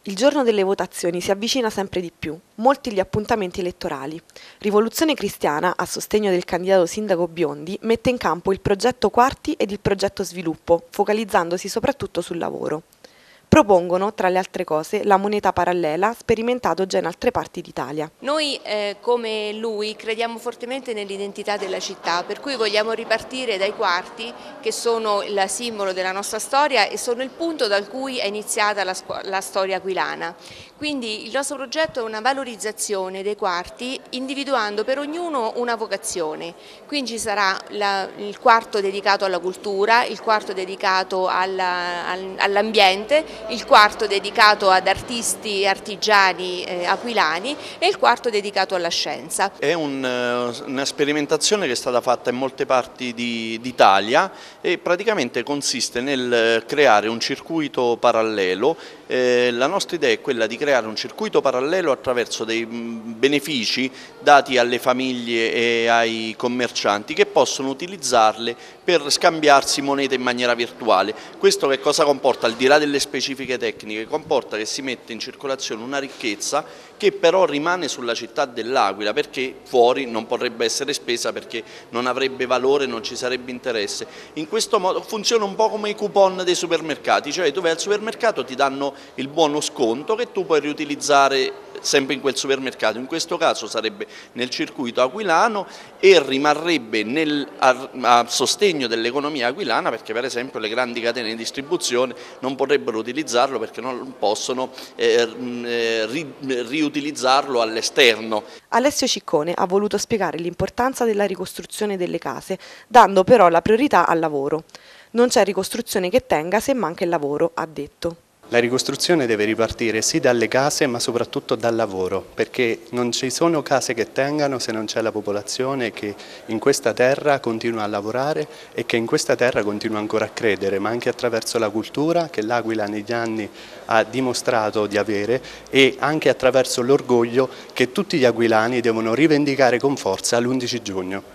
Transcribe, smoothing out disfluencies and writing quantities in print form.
Il giorno delle votazioni si avvicina sempre di più, molti gli appuntamenti elettorali. Rivoluzione Cristiana, a sostegno del candidato sindaco Biondi, mette in campo il progetto Quarti ed il progetto Sviluppo, focalizzandosi soprattutto sul lavoro. Propongono, tra le altre cose, la moneta parallela, sperimentato già in altre parti d'Italia. Noi come lui crediamo fortemente nell'identità della città, per cui vogliamo ripartire dai quarti che sono il simbolo della nostra storia e sono il punto dal cui è iniziata la storia aquilana. Quindi il nostro progetto è una valorizzazione dei quarti individuando per ognuno una vocazione. Quindi ci sarà il quarto dedicato alla cultura, il quarto dedicato all'ambiente, il quarto dedicato ad artisti e artigiani aquilani e il quarto dedicato alla scienza. È una sperimentazione che è stata fatta in molte parti d'Italia e praticamente consiste nel creare un circuito parallelo. La nostra idea è quella di creare un circuito parallelo attraverso dei benefici dati alle famiglie e ai commercianti che possono utilizzarle per scambiarsi monete in maniera virtuale. Questo che cosa comporta? Al di là delle specifiche tecniche, comporta che si mette in circolazione una ricchezza che però rimane sulla città dell'Aquila, perché fuori non potrebbe essere spesa, perché non avrebbe valore, non ci sarebbe interesse. In questo modo funziona un po' come i coupon dei supermercati, cioè tu vai al supermercato, ti danno il buono sconto che tu puoi riutilizzare sempre in quel supermercato, in questo caso sarebbe nel circuito aquilano e rimarrebbe a sostegno dell'economia aquilana, perché per esempio le grandi catene di distribuzione non potrebbero utilizzarlo perché non possono riutilizzarlo all'esterno. Alessio Ciccone ha voluto spiegare l'importanza della ricostruzione delle case, dando però la priorità al lavoro. Non c'è ricostruzione che tenga se manca il lavoro, ha detto. La ricostruzione deve ripartire sì dalle case ma soprattutto dal lavoro, perché non ci sono case che tengano se non c'è la popolazione che in questa terra continua a lavorare e che in questa terra continua ancora a credere, ma anche attraverso la cultura che l'Aquila negli anni ha dimostrato di avere e anche attraverso l'orgoglio che tutti gli aquilani devono rivendicare con forza l'11 giugno.